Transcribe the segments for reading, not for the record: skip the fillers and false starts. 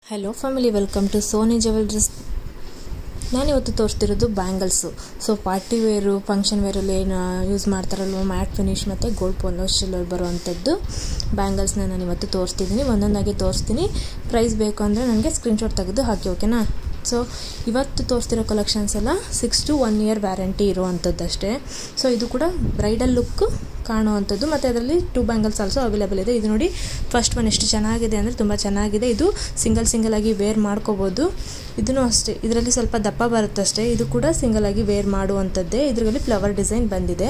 Hello family, welcome to Soni jewelleries. ನಾನಿವತ್ತು ತೋರಿಸ್ತಿರೋದು bangles. So party wear, function ವೇರಲ್ಲಿ ಏನು ಯೂಸ್ ಮಾಡ್ತಾರಲ್ವ, ಮ್ಯಾಟ್ ಫಿನಿಶ್ ಮತ್ತು ಗೋಲ್ಡ್ ಪಾಲಿಶಲ್ಲಿ ಬರುವಂಥದ್ದು ಬ್ಯಾಂಗಲ್ಸ್ನ ನಾನು ಇವತ್ತು ತೋರಿಸ್ತಿದ್ದೀನಿ. ಒಂದೊಂದಾಗಿ ತೋರಿಸ್ತೀನಿ. ಪ್ರೈಸ್ ಬೇಕು ಅಂದರೆ ನನಗೆ ಸ್ಕ್ರೀನ್ಶಾಟ್ ತೆಗೆದು ಹಾಕಿ, ಓಕೆನಾ. ಸೊ ಇವತ್ತು ತೋರಿಸ್ತಿರೋ ಕಲೆಕ್ಷನ್ಸ್ ಎಲ್ಲ 6 to 1 year ವ್ಯಾರಂಟಿ ಇರುವಂಥದ್ದಷ್ಟೇ. ಸೊ ಇದು ಕೂಡ ಬ್ರೈಡಲ್ ಲುಕ್ ಕಾಣುವಂಥದ್ದು, ಮತ್ತು ಅದರಲ್ಲಿ 2 ಬ್ಯಾಂಗಲ್ಸ್ ಆಲ್ಸೋ ಅವೈಲೇಬಲ್ ಇದೆ. ಇದು ನೋಡಿ, ಫಸ್ಟ್ ಒನ್ ಎಷ್ಟು ಚೆನ್ನಾಗಿದೆ ಅಂದರೆ ತುಂಬ ಚೆನ್ನಾಗಿದೆ. ಇದು ಸಿಂಗಲ್ ಆಗಿ ವೇರ್ ಮಾಡ್ಕೋಬೋದು. ಇದೂ ಅಷ್ಟೇ, ಇದರಲ್ಲಿ ಸ್ವಲ್ಪ ದಪ್ಪ ಬರುತ್ತಷ್ಟೇ. ಇದು ಕೂಡ ಸಿಂಗಲ್ ಆಗಿ ವೇರ್ ಮಾಡುವಂಥದ್ದೇ. ಇದರಲ್ಲಿ ಫ್ಲವರ್ ಡಿಸೈನ್ ಬಂದಿದೆ.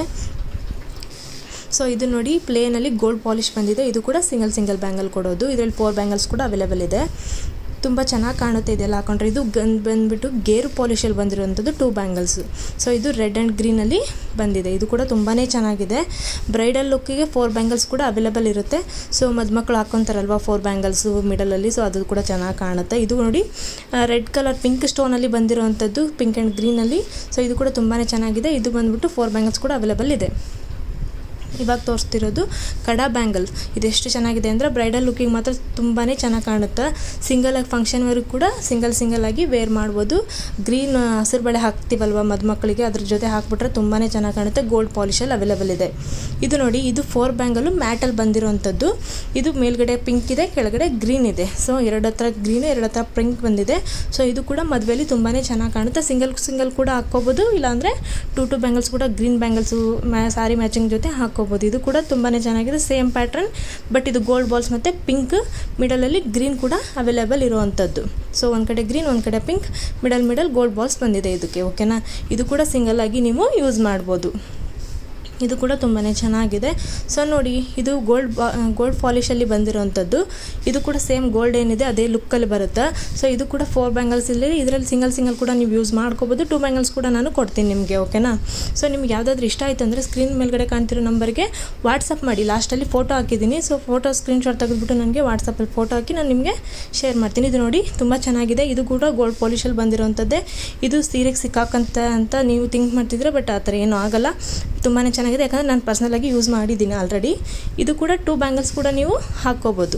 ಸೊ ಇದು ನೋಡಿ, ಪ್ಲೇನಲ್ಲಿ ಗೋಲ್ಡ್ ಪಾಲಿಶ್ ಬಂದಿದೆ. ಇದು ಕೂಡ ಸಿಂಗಲ್ ಬ್ಯಾಂಗಲ್ ಕೊಡೋದು. ಇದರಲ್ಲಿ 4 ಬ್ಯಾಂಗಲ್ಸ್ ಕೂಡ ಅವೈಲೇಬಲ್ ಇದೆ. ತುಂಬ ಚೆನ್ನಾಗಿ ಕಾಣುತ್ತೆ ಇದೆಲ್ಲ ಹಾಕೊಂಡ್ರೆ. ಇದು ಬಂದುಬಿಟ್ಟು ಗೇರು ಪಾಲಿಶಲ್ಲಿ ಬಂದಿರುವಂಥದ್ದು 2 ಬ್ಯಾಂಗಲ್ಸು. ಸೊ ಇದು ರೆಡ್ ಆ್ಯಂಡ್ ಗ್ರೀನಲ್ಲಿ ಬಂದಿದೆ. ಇದು ಕೂಡ ತುಂಬಾ ಚೆನ್ನಾಗಿದೆ. ಬ್ರೈಡಲ್ ಲುಕ್ಕಿಗೆ 4 ಬ್ಯಾಂಗಲ್ಸ್ ಕೂಡ ಅವೈಲೇಬಲ್ ಇರುತ್ತೆ. ಸೊ ಮದುಮಕ್ಕಳು ಹಾಕ್ಕೊತಾರಲ್ವ 4 ಬ್ಯಾಂಗಲ್ಸು ಮಿಡಲಲ್ಲಿ, ಸೊ ಅದು ಕೂಡ ಚೆನ್ನಾಗಿ ಕಾಣುತ್ತೆ. ಇದು ನೋಡಿ, ರೆಡ್ ಕಲರ್ ಪಿಂಕ್ ಸ್ಟೋನಲ್ಲಿ ಬಂದಿರುವಂಥದ್ದು, ಪಿಂಕ್ ಆ್ಯಂಡ್ ಗ್ರೀನಲ್ಲಿ. ಸೊ ಇದು ಕೂಡ ತುಂಬಾ ಚೆನ್ನಾಗಿದೆ. ಇದು ಬಂದುಬಿಟ್ಟು 4 ಬ್ಯಾಂಗಲ್ಸ್ ಕೂಡ ಅವೈಲೇಬಲ್ ಇದೆ. ಇವಾಗ ತೋರಿಸ್ತಿರೋದು ಕಡಾ ಬ್ಯಾಂಗಲ್. ಇದೆಷ್ಟು ಚೆನ್ನಾಗಿದೆ ಅಂದರೆ ಬ್ರೈಡಲ್ ಲುಕ್ಕಿಗೆ ಮಾತ್ರ ತುಂಬಾ ಚೆನ್ನಾಗಿ ಕಾಣುತ್ತೆ. ಸಿಂಗಲಾಗಿ ಫಂಕ್ಷನ್ವರೆಗೂ ಕೂಡ ಸಿಂಗಲ್ ಆಗಿ ವೇರ್ ಮಾಡ್ಬೋದು. ಗ್ರೀನ್ ಹಸಿರು ಬಳೆ ಹಾಕ್ತೀವಲ್ವ ಮದುಮಕ್ಕಳಿಗೆ, ಅದ್ರ ಜೊತೆ ಹಾಕ್ಬಿಟ್ರೆ ತುಂಬಾ ಚೆನ್ನಾಗಿ ಕಾಣುತ್ತೆ. ಗೋಲ್ಡ್ ಪಾಲಿಶಲ್ಲಿ ಅವೈಲೇಬಲ್ ಇದೆ. ಇದು ನೋಡಿ, ಇದು 4 ಬ್ಯಾಂಗಲ್ಲು ಮ್ಯಾಟಲ್ಲಿ ಬಂದಿರೋವಂಥದ್ದು. ಇದು ಮೇಲ್ಗಡೆ ಪಿಂಕ್ ಇದೆ, ಕೆಳಗಡೆ ಗ್ರೀನ್ ಇದೆ. ಸೊ 2 ಹತ್ರ ಗ್ರೀನು, 2 ಹತ್ರ ಪಿಂಕ್ ಬಂದಿದೆ. ಸೊ ಇದು ಕೂಡ ಮದುವೆಯಲ್ಲಿ ತುಂಬಾ ಚೆನ್ನಾಗಿ ಕಾಣುತ್ತೆ. ಸಿಂಗಲ್ ಕೂಡ ಹಾಕ್ಕೋಬೋದು, ಇಲ್ಲಾಂದರೆ 2 ಬ್ಯಾಂಗಲ್ಸ್ ಕೂಡ ಗ್ರೀನ್ ಬ್ಯಾಂಗಲ್ಸು ಸಾರಿ ಮ್ಯಾಚಿಂಗ್ ಜೊತೆ ಹಾಕ್ಕೋಬೋದು. ಇದು ಕೂಡ ತುಂಬಾ ಚೆನ್ನಾಗಿದೆ. ಸೇಮ್ ಪ್ಯಾಟ್ರನ್, ಬಟ್ ಇದು ಗೋಲ್ಡ್ ಬಾಲ್ಸ್ ಮತ್ತು ಪಿಂಕ್, ಮಿಡಲಲ್ಲಿ ಗ್ರೀನ್ ಕೂಡ ಅವೈಲೇಬಲ್ ಇರುವಂಥದ್ದು. ಸೊ ಒಂದು ಕಡೆ ಗ್ರೀನ್, ಒಂದು ಕಡೆ ಪಿಂಕ್, ಮಿಡಲ್ ಗೋಲ್ಡ್ ಬಾಲ್ಸ್ ಬಂದಿದೆ ಇದಕ್ಕೆ, ಓಕೆನಾ. ಇದು ಕೂಡ ಸಿಂಗಲ್ ಆಗಿ ನೀವು ಯೂಸ್ ಮಾಡ್ಬೋದು. ಇದು ಕೂಡ ತುಂಬಾ ಚೆನ್ನಾಗಿದೆ. ಸೊ ನೋಡಿ, ಇದು ಗೋಲ್ಡ್ ಪಾಲಿಶಲ್ಲಿ ಬಂದಿರೋವಂಥದ್ದು. ಇದು ಕೂಡ ಸೇಮ್ ಗೋಲ್ಡ್ ಏನಿದೆ ಅದೇ ಲುಕ್ಕಲ್ಲಿ ಬರುತ್ತೆ. ಸೊ ಇದು ಕೂಡ 4 ಬ್ಯಾಂಗಲ್ಸ್ ಇಲ್ಲಿ. ಇದರಲ್ಲಿ ಸಿಂಗಲ್ ಕೂಡ ನೀವು ಯೂಸ್ ಮಾಡ್ಕೋಬೋದು. 2 ಬ್ಯಾಂಗಲ್ಸ್ ಕೂಡ ನಾನು ಕೊಡ್ತೀನಿ ನಿಮಗೆ, ಓಕೆನಾ. ಸೊ ನಿಮ್ಗೆ ಯಾವುದಾದ್ರೂ ಇಷ್ಟ ಆಯಿತು ಅಂದರೆ ಸ್ಕ್ರೀನ್ ಮೇಲ್ಗಡೆ ಕಾಣ್ತಿರೋ ನಂಬರ್ಗೆ ವಾಟ್ಸಪ್ ಮಾಡಿ. ಲಾಸ್ಟಲ್ಲಿ ಫೋಟೋ ಹಾಕಿದ್ದೀನಿ. ಸೊ ಫೋಟೋ ಸ್ಕ್ರೀನ್ಶಾಟ್ ತೆಗೆದುಬಿಟ್ಟು ನನಗೆ ವಾಟ್ಸಪ್ಪಲ್ಲಿ ಫೋಟೋ ಹಾಕಿ ನಾನು ನಿಮಗೆ ಶೇರ್ ಮಾಡ್ತೀನಿ. ಇದು ನೋಡಿ, ತುಂಬ ಚೆನ್ನಾಗಿದೆ. ಇದು ಕೂಡ ಗೋಲ್ಡ್ ಪಾಲಿಶಲ್ಲಿ ಬಂದಿರೋವಂಥದ್ದೇ. ಇದು ಸೀರೆಗೆ ಅಂತ ನೀವು ಥಿಂಕ್ ಮಾಡ್ತಿದ್ರೆ, ಬಟ್ ಆ ಥರ ಏನೂ ಆಗಲ್ಲ. ತುಂಬಾ ಚೆನ್ನಾಗಿದೆ, ಯಾಕಂದರೆ ನಾನು ಪರ್ಸ್ನಲಾಗಿ ಯೂಸ್ ಮಾಡಿದ್ದೀನಿ ಆಲ್ರೆಡಿ. ಇದು ಕೂಡ 2 ಬ್ಯಾಂಗಲ್ಸ್ ಕೂಡ ನೀವು ಹಾಕ್ಕೋಬೋದು.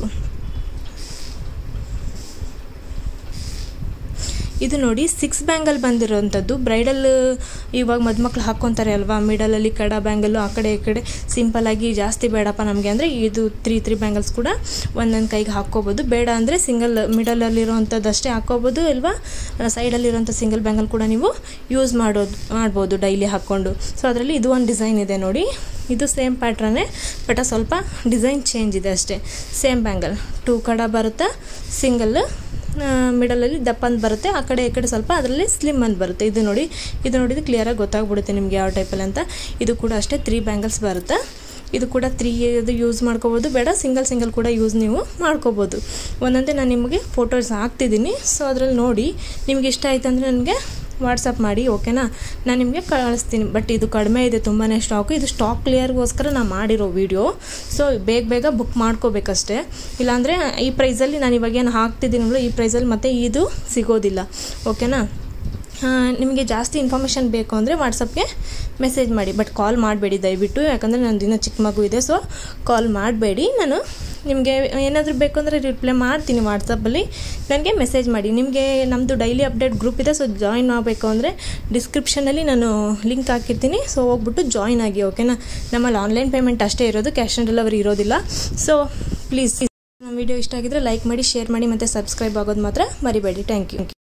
ಇದು ನೋಡಿ, 6 ಬ್ಯಾಂಗಲ್ ಬಂದಿರೋವಂಥದ್ದು. ಬ್ರೈಡಲ್ ಇವಾಗ ಮದುಮಕ್ಳು ಹಾಕ್ಕೊತಾರೆ ಅಲ್ವಾ, ಮಿಡಲಲ್ಲಿ ಕಡಾ ಬ್ಯಾಂಗಲ್ಲು, ಆ ಕಡೆ ಈ ಕಡೆ ಸಿಂಪಲ್ಲಾಗಿ ಜಾಸ್ತಿ ಬೇಡಪ್ಪ ನಮಗೆ ಅಂದರೆ ಇದು 3 ಬ್ಯಾಂಗಲ್ಸ್ ಕೂಡ ಒಂದೊಂದು ಕೈಗೆ ಹಾಕ್ಕೋಬೋದು. ಬೇಡ ಅಂದರೆ ಸಿಂಗಲ್ ಮಿಡಲಲ್ಲಿರೋವಂಥದ್ದು ಅಷ್ಟೇ ಹಾಕ್ಕೋಬೋದು, ಇಲ್ವಾ ಸೈಡಲ್ಲಿರೋಂಥ ಸಿಂಗಲ್ ಬ್ಯಾಂಗಲ್ ಕೂಡ ನೀವು ಯೂಸ್ ಮಾಡ್ಬೋದು ಡೈಲಿ ಹಾಕ್ಕೊಂಡು. ಸೊ ಅದರಲ್ಲಿ ಇದು ಒಂದು ಡಿಸೈನ್ ಇದೆ ನೋಡಿ. ಇದು ಸೇಮ್ ಪ್ಯಾಟ್ರನ್ನೇ, ಬಟ್ ಸ್ವಲ್ಪ ಡಿಸೈನ್ ಚೇಂಜ್ ಇದೆ ಅಷ್ಟೇ. ಸೇಮ್ ಬ್ಯಾಂಗಲ್ 2 ಕಡ ಬರುತ್ತೆ, ಸಿಂಗಲ್ ಮಿಡಲಲ್ಲಿ ದಪ್ಪ ಅಂತ ಬರುತ್ತೆ, ಆ ಕಡೆ ಈ ಕಡೆ ಸ್ವಲ್ಪ ಅದರಲ್ಲಿ ಸ್ಲಿಮ್ ಅಂತ ಬರುತ್ತೆ. ಇದು ನೋಡಿದ್ರೆ ಕ್ಲಿಯರಾಗಿ ಗೊತ್ತಾಗ್ಬಿಡುತ್ತೆ ನಿಮಗೆ ಯಾವ ಟೈಪಲ್ಲಿ ಅಂತ. ಇದು ಕೂಡ ಅಷ್ಟೇ 3 ಬ್ಯಾಂಗಲ್ಸ್ ಬರುತ್ತೆ. ಇದು ಕೂಡ 3 ಯೂಸ್ ಮಾಡ್ಕೋಬೋದು. ಬೇಡ ಸಿಂಗಲ್ ಕೂಡ ಯೂಸ್ ನೀವು ಮಾಡ್ಕೋಬೋದು. ಒಂದೊಂದೇ ನಾನು ನಿಮಗೆ ಫೋಟೋಸ್ ಹಾಕ್ತಿದ್ದೀನಿ. ಸೊ ಅದರಲ್ಲಿ ನೋಡಿ, ನಿಮಗೆ ಇಷ್ಟ ಆಯ್ತು ಅಂದರೆ ನನಗೆ ವಾಟ್ಸಪ್ ಮಾಡಿ, ಓಕೆನಾ. ನಾನು ನಿಮಗೆ ಕಳಿಸ್ತೀನಿ. ಬಟ್ ಇದು ಕಡಿಮೆ ಇದೆ ತುಂಬಾ ಸ್ಟಾಕು. ಇದು ಸ್ಟಾಕ್ ಕ್ಲಿಯರ್ಗೋಸ್ಕರ ನಾನು ಮಾಡಿರೋ ವಿಡಿಯೋ. ಸೊ ಬೇಗ ಬುಕ್ ಮಾಡ್ಕೋಬೇಕಷ್ಟೇ. ಇಲ್ಲಾಂದರೆ ಈ ಪ್ರೈಸಲ್ಲಿ ನಾನು ಇವಾಗ ಏನು ಹಾಕ್ತಿದ್ದೀನಲ್ಲ, ಈ ಪ್ರೈಸಲ್ಲಿ ಮತ್ತೆ ಇದು ಸಿಗೋದಿಲ್ಲ, ಓಕೆನಾ. ನಿಮಗೆ ಜಾಸ್ತಿ ಇನ್ಫಾರ್ಮೇಷನ್ ಬೇಕು ಅಂದರೆ ವಾಟ್ಸಪ್ಗೆ ಮೆಸೇಜ್ ಮಾಡಿ, ಬಟ್ ಕಾಲ್ ಮಾಡಬೇಡಿ ದಯವಿಟ್ಟು, ಯಾಕಂದರೆ ನನ್ನ ದಿನ ಚಿಕ್ಕ ಮಗು ಇದೆ. ಸೊ ಕಾಲ್ ಮಾಡಬೇಡಿ. ನಾನು ನಿಮಗೆ ಏನಾದರೂ ಬೇಕು ಅಂದರೆ ರಿಪ್ಲೈ ಮಾಡ್ತೀನಿ ವಾಟ್ಸಪ್ಪಲ್ಲಿ. ನನಗೆ ಮೆಸೇಜ್ ಮಾಡಿ. ನಿಮಗೆ ನಮ್ಮದು ಡೈಲಿ ಅಪ್ಡೇಟ್ ಗ್ರೂಪ್ ಇದೆ. ಸೊ ಜಾಯಿನ್ ಆಗಬೇಕು ಅಂದರೆ ಡಿಸ್ಕ್ರಿಪ್ಷನಲ್ಲಿ ನಾನು ಲಿಂಕ್ ಹಾಕಿರ್ತೀನಿ. ಸೊ ಹೋಗ್ಬಿಟ್ಟು ಜಾಯಿನ್ ಆಗಿ, ಓಕೆನಾ. ನಮ್ಮಲ್ಲಿ ಆನ್ಲೈನ್ ಪೇಮೆಂಟ್ ಅಷ್ಟೇ ಇರೋದು, ಕ್ಯಾಶ್ ಆನ್ ಡೆಲಿವರಿ ಇರೋದಿಲ್ಲ. ಸೊ ಪ್ಲೀಸ್, ನಮ್ಮ ವಿಡಿಯೋ ಇಷ್ಟ ಆಗಿದ್ರೆ ಲೈಕ್ ಮಾಡಿ, ಶೇರ್ ಮಾಡಿ, ಮತ್ತು ಸಬ್ಸ್ಕ್ರೈಬ್ ಆಗೋದು ಮಾತ್ರ ಮರಿಬೇಡಿ. Thank you.